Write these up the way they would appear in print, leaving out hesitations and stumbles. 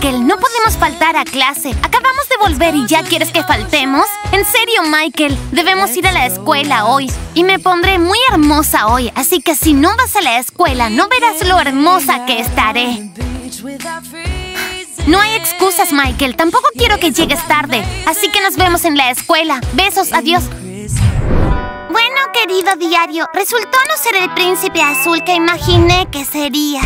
Michael, no podemos faltar a clase. Acabamos de volver y ya quieres que faltemos. En serio, Michael, debemos ir a la escuela hoy. Y me pondré muy hermosa hoy, así que si no vas a la escuela, no verás lo hermosa que estaré. No hay excusas, Michael. Tampoco quiero que llegues tarde. Así que nos vemos en la escuela. Besos, adiós. Bueno, querido diario, resultó no ser el príncipe azul que imaginé que sería.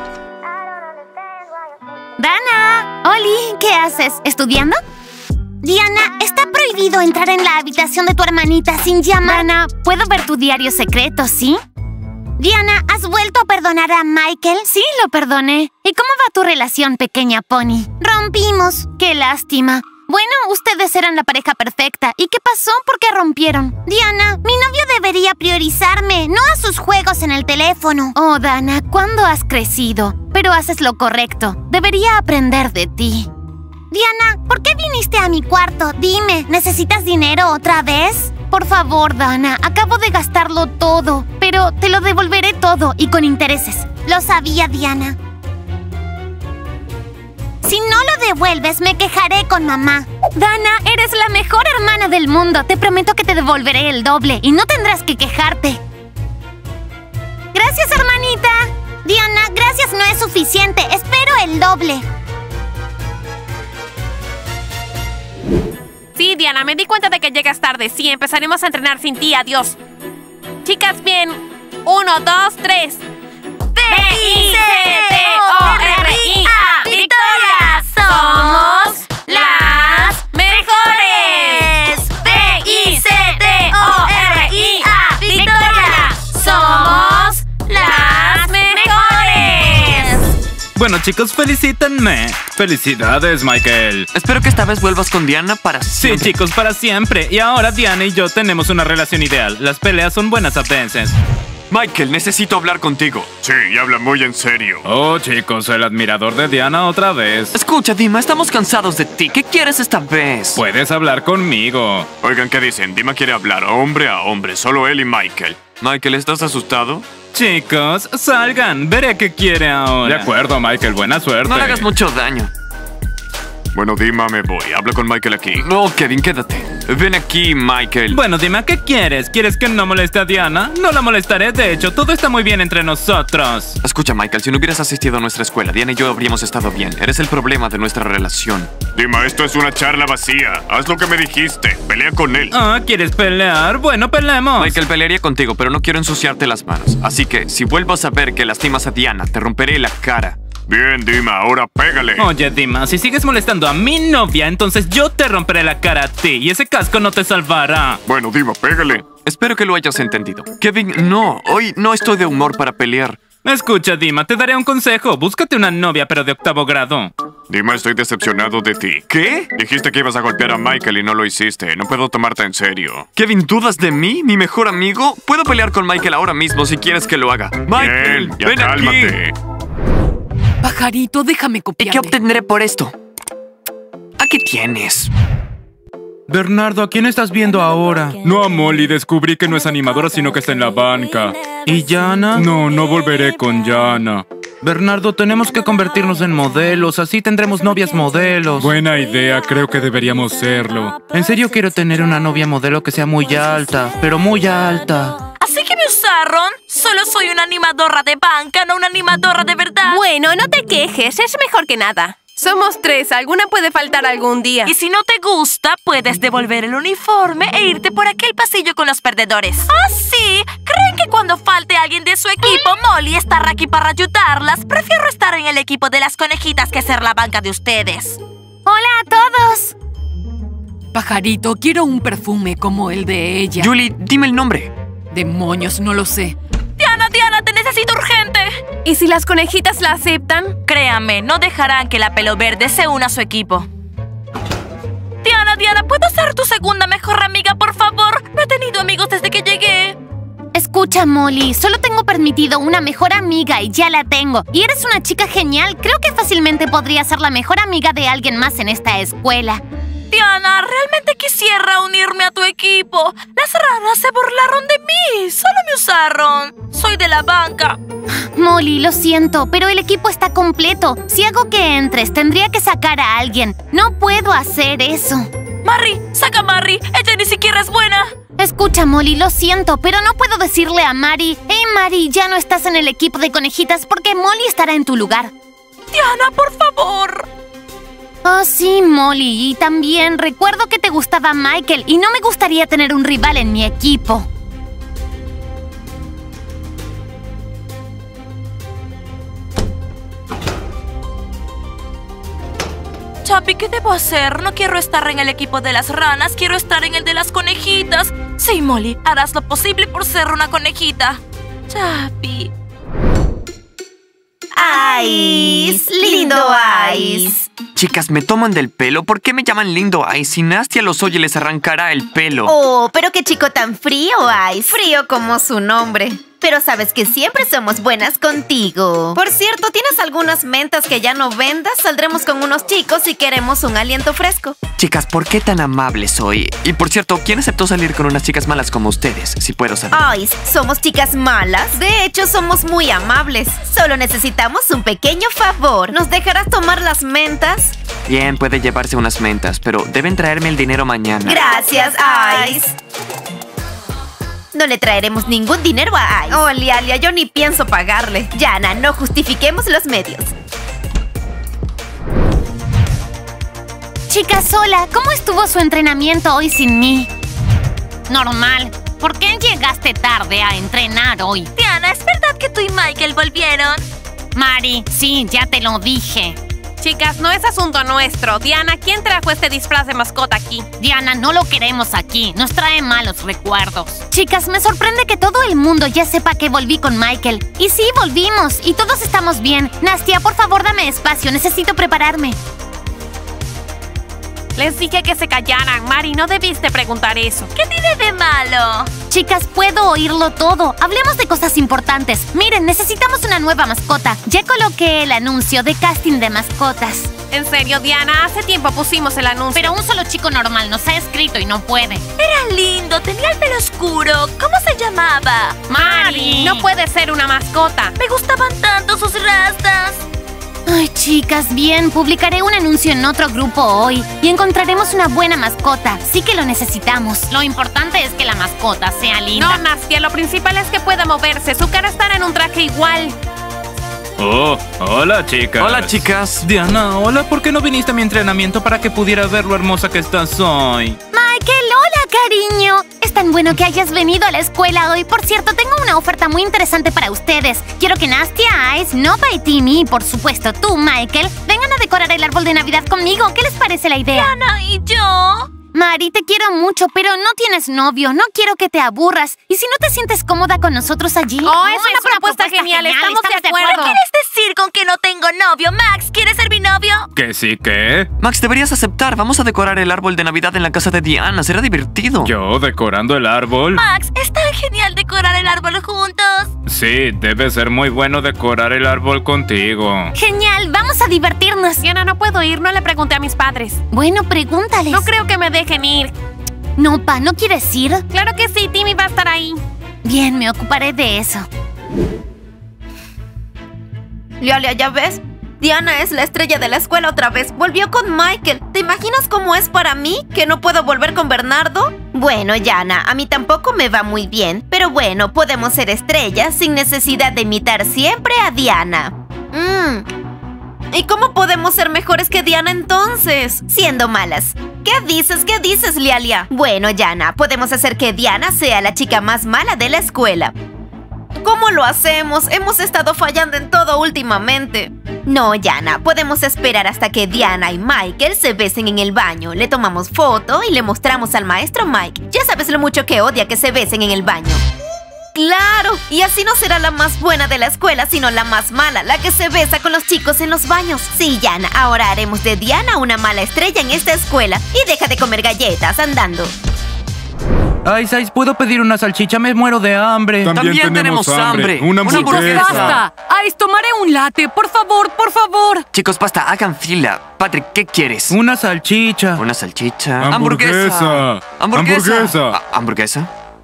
Dana, Oli, ¿qué haces? ¿Estudiando? Diana, está prohibido entrar en la habitación de tu hermanita sin llamar. Dana, ¿puedo ver tu diario secreto, sí? Diana, ¿has vuelto a perdonar a Michael? Sí, lo perdoné. ¿Y cómo va tu relación, pequeña pony? Rompimos. ¡Qué lástima! Bueno, ustedes eran la pareja perfecta. ¿Y qué pasó? ¿Por qué rompieron? Diana, mi novio debería priorizarme, no a sus juegos en el teléfono. Oh, Dana, ¿cuándo has crecido? Pero haces lo correcto. Debería aprender de ti. Diana, ¿por qué viniste a mi cuarto? Dime, ¿necesitas dinero otra vez? Por favor, Dana, acabo de gastarlo todo. Pero te lo devolveré todo y con intereses. Lo sabía, Diana. Si no lo devuelves, me quejaré con mamá. Dana, eres la mejor hermana del mundo. Te prometo que te devolveré el doble y no tendrás que quejarte. Gracias, hermanita. Diana, gracias no es suficiente. Espero el doble. Sí, Diana, me di cuenta de que llegas tarde. Sí, empezaremos a entrenar sin ti. Adiós. Chicas, bien. 1, 2, 3. V-I-C-T-O-R-I-A. ¡Victoria! ¡Somos las mejores! V-I-C-T-O-R-I-A. ¡Victoria! ¡Somos las mejores! Bueno, chicos, felicítenme. Felicidades, Michael. Espero que esta vez vuelvas con Diana para siempre. Sí, chicos, para siempre. Y ahora Diana y yo tenemos una relación ideal. Las peleas son buenas a veces. Michael, necesito hablar contigo. Sí, y habla muy en serio. Oh, chicos, el admirador de Diana otra vez. Escucha, Dima, estamos cansados de ti. ¿Qué quieres esta vez? Puedes hablar conmigo. Oigan, ¿qué dicen? Dima quiere hablar hombre a hombre, solo él y Michael. Michael, ¿estás asustado? Chicos, salgan. Veré qué quiere ahora. De acuerdo, Michael. Buena suerte. No le hagas mucho daño. Bueno, Dima, me voy. Habla con Michael aquí. No, Kevin, quédate. Ven aquí, Michael. Bueno, Dima, ¿qué quieres? ¿Quieres que no moleste a Diana? No la molestaré, de hecho, todo está muy bien entre nosotros. Escucha, Michael, si no hubieras asistido a nuestra escuela, Diana y yo habríamos estado bien. Eres el problema de nuestra relación. Dima, esto es una charla vacía. Haz lo que me dijiste. Pelea con él. Ah, ¿quieres pelear? Bueno, peleemos. Michael, pelearía contigo, pero no quiero ensuciarte las manos. Así que, si vuelvo a saber que lastimas a Diana, te romperé la cara. Bien, Dima, ahora pégale. Oye, Dima, si sigues molestando a mi novia, entonces yo te romperé la cara a ti y ese casco no te salvará. Bueno, Dima, pégale. Espero que lo hayas entendido. Kevin, no. Hoy no estoy de humor para pelear. Escucha, Dima, te daré un consejo. Búscate una novia, pero de 8º grado. Dima, estoy decepcionado de ti. ¿Qué? Dijiste que ibas a golpear a Michael y no lo hiciste. No puedo tomarte en serio. Kevin, ¿dudas de mí, mi mejor amigo? Puedo pelear con Michael ahora mismo si quieres que lo haga. Michael, Bien, ya ven cálmate. aquí. Pajarito, déjame ¿Y copiarte. qué obtendré por esto? Aquí tienes. Bernardo, ¿a quién estás viendo ahora? No a Molly, descubrí que no es animadora, sino que está en la banca. ¿Y Yana? No, no volveré con Yana. Bernardo, tenemos que convertirnos en modelos, así tendremos novias modelos. Buena idea, creo que deberíamos serlo. En serio quiero tener una novia modelo que sea muy alta, pero muy alta. ¿Así que me usaron? Solo soy una animadora de banca, no una animadora de verdad. Bueno, no te quejes. Es mejor que nada. Somos 3. Alguna puede faltar algún día. Y si no te gusta, puedes devolver el uniforme e irte por aquel pasillo con los perdedores. ¿Ah, sí? ¿Creen que cuando falte alguien de su equipo, Molly estará aquí para ayudarlas? Prefiero estar en el equipo de las conejitas que ser la banca de ustedes. ¡Hola a todos! Pajarito, quiero un perfume como el de ella. Julie, dime el nombre. Demonios, no lo sé. Diana, te necesito urgente. ¿Y si las conejitas la aceptan? Créanme, no dejarán que la pelo verde se una a su equipo. Diana, ¿puedo ser tu segunda mejor amiga, por favor? No he tenido amigos desde que llegué. Escucha, Molly, solo tengo permitido una mejor amiga y ya la tengo. Y eres una chica genial. Creo que fácilmente podría ser la mejor amiga de alguien más en esta escuela. Diana, realmente quisiera unirme a tu equipo. Las ranas se burlaron de mí. Solo me usaron. Soy de la banca. Molly, lo siento, pero el equipo está completo. Si hago que entres, tendría que sacar a alguien. No puedo hacer eso. Mari, saca a Mari. Ella ni siquiera es buena. Escucha, Molly, lo siento, pero no puedo decirle a Mari: hey, Mari, ya no estás en el equipo de conejitas porque Molly estará en tu lugar. Diana, por favor. Oh, sí, Molly. Y también recuerdo que te gustaba Michael y no me gustaría tener un rival en mi equipo. Chapi, ¿qué debo hacer? No quiero estar en el equipo de las ranas, quiero estar en el de las conejitas. Sí, Molly, harás lo posible por ser una conejita. Chapi. Ice, lindo Ice. Chicas, me toman del pelo. ¿Por qué me llaman lindo Ice? Si Nastia los oye, les arrancará el pelo. Oh, pero qué chico tan frío, Ice. Frío como su nombre. Pero sabes que siempre somos buenas contigo. Por cierto, ¿tienes algunas mentas que ya no vendas? Saldremos con unos chicos si queremos un aliento fresco. Chicas, ¿por qué tan amable soy? Y por cierto, ¿quién aceptó salir con unas chicas malas como ustedes? Si puedo saber. Ice, ¿somos chicas malas? De hecho, somos muy amables. Solo necesitamos un pequeño favor. ¿Nos dejarás tomar las mentas? Bien, puede llevarse unas mentas, pero deben traerme el dinero mañana. Gracias, Ice. No le traeremos ningún dinero a Ice. Oh, Lialia, yo ni pienso pagarle. Yana, no justifiquemos los medios. Chicas, hola. ¿Cómo estuvo su entrenamiento hoy sin mí? Normal. ¿Por qué llegaste tarde a entrenar hoy? Diana, ¿es verdad que tú y Michael volvieron? Mari, sí, ya te lo dije. Chicas, no es asunto nuestro. Diana, ¿quién trajo este disfraz de mascota aquí? Diana, no lo queremos aquí. Nos trae malos recuerdos. Chicas, me sorprende que todo el mundo ya sepa que volví con Michael. Y sí, volvimos. Y todos estamos bien. Nastia, por favor, dame espacio. Necesito prepararme. Les dije que se callaran. Mari, no debiste preguntar eso. ¿Qué tiene de malo? Chicas, puedo oírlo todo. Hablemos de cosas importantes. Miren, necesitamos una nueva mascota. Ya coloqué el anuncio de casting de mascotas. En serio, Diana, hace tiempo pusimos el anuncio. Pero un solo chico normal nos ha escrito y no puede. Era lindo, tenía el pelo oscuro. ¿Cómo se llamaba? Mari, no puede ser una mascota. Me gustaban tanto sus rastas. Ay, chicas, bien, publicaré un anuncio en otro grupo hoy y encontraremos una buena mascota. Sí que lo necesitamos. Lo importante es que la mascota sea linda. No, Nastia, lo principal es que pueda moverse. Su cara estará en un traje igual. Oh, hola, chicas. Hola, chicas. Diana, hola, ¿por qué no viniste a mi entrenamiento para que pudiera ver lo hermosa que estás hoy? Michael, hola, cariño. Es tan bueno que hayas venido a la escuela hoy. Por cierto, tengo una oferta muy interesante para ustedes. Quiero que Nastia, Ice, Nova y Timmy, y por supuesto tú, Michael, vengan a decorar el árbol de Navidad conmigo. ¿Qué les parece la idea? Diana, ¿y yo? Mari, te quiero mucho, pero no tienes novio. No quiero que te aburras. ¿Y si no te sientes cómoda con nosotros allí? Es una propuesta genial. Estamos de acuerdo. ¿Qué quieres decir con que no tengo novio? Max, ¿quieres ser mi novio? ¿Que sí, qué? Max, deberías aceptar. Vamos a decorar el árbol de Navidad en la casa de Diana. Será divertido. ¿Yo decorando el árbol? Max, es tan genial decorar el árbol juntos. Sí, debe ser muy bueno decorar el árbol contigo. Genial, vamos a divertirnos. Diana, no puedo ir. No le pregunté a mis padres. Bueno, pregúntales. No creo que me dejen ir. No, Pa, ¿no quieres ir? Claro que sí, Timmy va a estar ahí. Bien, me ocuparé de eso. Lialia, ¿ya ves? Diana es la estrella de la escuela otra vez. Volvió con Michael. ¿Te imaginas cómo es para mí? ¿Que no puedo volver con Bernardo? Bueno, Yana, a mí tampoco me va muy bien. Pero bueno, podemos ser estrellas sin necesidad de imitar siempre a Diana. ¿Y cómo podemos ser mejores que Diana entonces? Siendo malas. ¿Qué dices, Lialia? Bueno, Yana, podemos hacer que Diana sea la chica más mala de la escuela. ¿Cómo lo hacemos? Hemos estado fallando en todo últimamente. No, Yana, podemos esperar hasta que Diana y Michael se besen en el baño. Le tomamos foto y le mostramos al maestro Mike. Ya sabes lo mucho que odia que se besen en el baño. ¡Claro! Y así no será la más buena de la escuela, sino la más mala, la que se besa con los chicos en los baños. Sí, Yana, ahora haremos de Diana una mala estrella en esta escuela. Y deja de comer galletas andando. Ice, ¿puedo pedir una salchicha? Me muero de hambre. También tenemos hambre. Una hamburguesa. ¡Basta! Ice, tomaré un latte. Por favor, por favor. Chicos, basta, hagan fila. Patrick, ¿qué quieres? Una salchicha. Una salchicha. Hamburguesa. Hamburguesa. ¿Hamburguesa?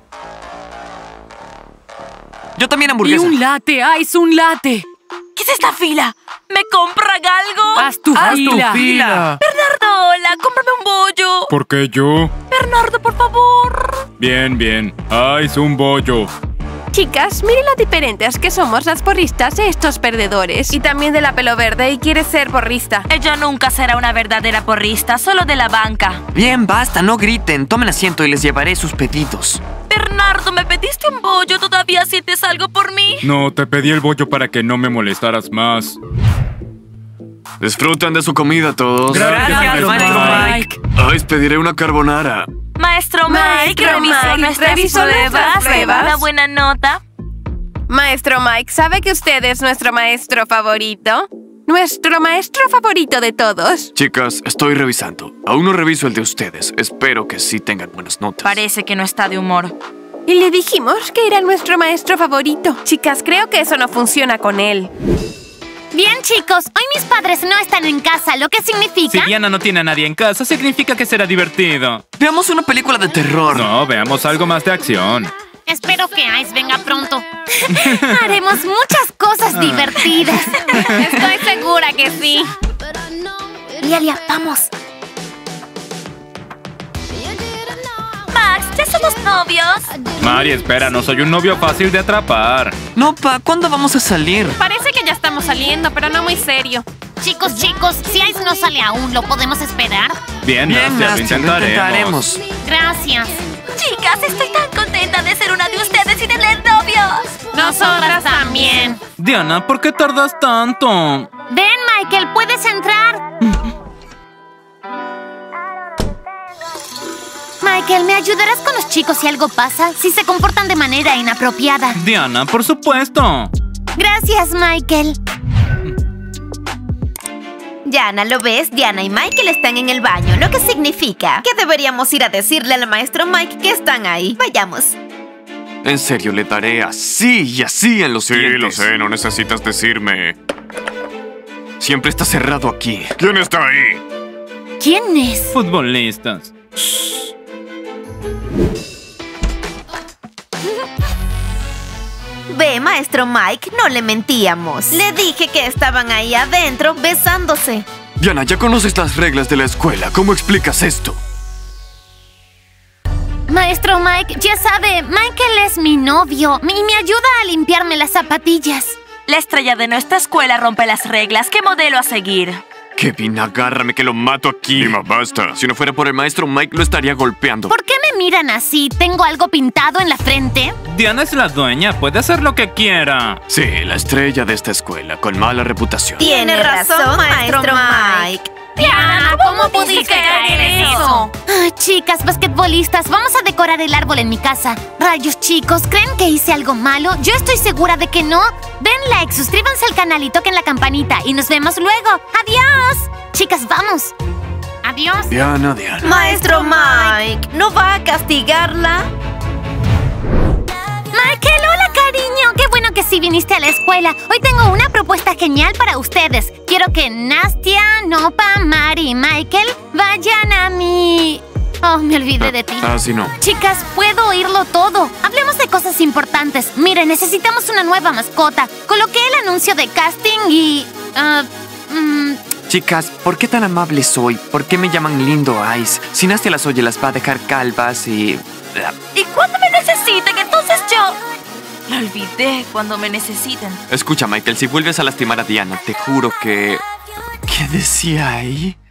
Yo también Y hamburguesa. un latte, Ice, un latte. ¿Qué es esta fila? ¿Me compran algo? Haz tu fila. Bernardo, hola, cómprame un bollo. ¿Por qué yo? Bernardo, por favor. Bien, bien. Ice, un bollo. Chicas, miren lo diferentes que somos las porristas de estos perdedores. Y también de la pelo verde y quiere ser porrista. Ella nunca será una verdadera porrista, solo de la banca. Bien, basta, no griten. Tomen asiento y les llevaré sus pedidos. Bernardo, me pediste un bollo. ¿Todavía sientes algo por mí? No, te pedí el bollo para que no me molestaras más. Disfruten de su comida todos. Gracias, Maestro Mike. Ay, pediré una carbonara. Maestro Mike, revisó nuestras pruebas. Una buena nota. Maestro Mike, ¿sabe que usted es nuestro maestro favorito? Nuestro maestro favorito de todos. Chicas, estoy revisando. Aún no reviso el de ustedes. Espero que sí tengan buenas notas. Parece que no está de humor. Y le dijimos que era nuestro maestro favorito. Chicas, creo que eso no funciona con él. Bien, chicos, hoy mis padres no están en casa, lo que significa... Si Diana no tiene a nadie en casa, significa que será divertido. Veamos una película de terror. No, veamos algo más de acción. Espero que Ice venga pronto. Haremos muchas cosas divertidas. Estoy segura que sí. Lialia, vamos. Max, ¿ya somos novios? Mari, espera, no soy un novio fácil de atrapar. No, ¿cuándo vamos a salir? Parece que ya estamos saliendo, pero no muy serio. Chicos, si Ice no sale aún, ¿lo podemos esperar? Bien, Bien, Nastia, lo intentaremos. Gracias. Chicas, estoy tan contenta de ser una de ustedes y tener novios. Nosotras también. Diana, ¿por qué tardas tanto? Ven, Michael, puedes entrar. Michael, ¿me ayudarás con los chicos si algo pasa? Si se comportan de manera inapropiada. Diana, por supuesto. Gracias, Michael. Diana, ¿lo ves? Diana y Michael están en el baño, lo que significa que deberíamos ir a decirle al maestro Mike que están ahí. Vayamos. En serio, le daré así y así en los Sí, dientes. lo sé, no necesitas decirme. Siempre está cerrado aquí. ¿Quién está ahí? ¿Quién es? Futbolistas. Ve, maestro Mike, no le mentíamos. Le dije que estaban ahí adentro besándose. Diana, ya conoces las reglas de la escuela. ¿Cómo explicas esto? Maestro Mike, ya sabe, Michael es mi novio y me ayuda a limpiarme las zapatillas. La estrella de nuestra escuela rompe las reglas. ¿Qué modelo a seguir? Kevin, agárrame que lo mato aquí. Dima, basta. Si no fuera por el maestro Mike, lo estaría golpeando. ¿Por qué me miran así? ¿Tengo algo pintado en la frente? Diana es la dueña, puede hacer lo que quiera. Sí, la estrella de esta escuela, con mala reputación. Tiene razón, maestro Mike. Diana, ¿cómo pudiste caer en eso? Ay, chicas, basquetbolistas, vamos a decorar el árbol en mi casa. Rayos, chicos, ¿creen que hice algo malo? Yo estoy segura de que no. Den like, suscríbanse al canal y toquen la campanita. Y nos vemos luego. ¡Adiós! Chicas, vamos. Adiós. Diana. Maestro Mike, ¿no va a castigarla? Michael, hola, cariño. Qué bueno que sí viniste a la escuela. Hoy tengo una propuesta genial para ustedes. Quiero que Nastia, Nopa, Mari y Michael vayan a mi... Oh, me olvidé de ti. Sí, no. Chicas, puedo oírlo todo. Hablemos de cosas importantes. Miren, necesitamos una nueva mascota. Coloqué el anuncio de casting y... Chicas, ¿por qué tan amable soy? ¿Por qué me llaman Lindo Ice? Si Nastia las oye, las va a dejar calvas y... ¿Y cuando me necesiten? Entonces yo... Lo olvidé cuando me necesiten. Escucha, Michael, si vuelves a lastimar a Diana, te juro que... ¿Qué decía ahí?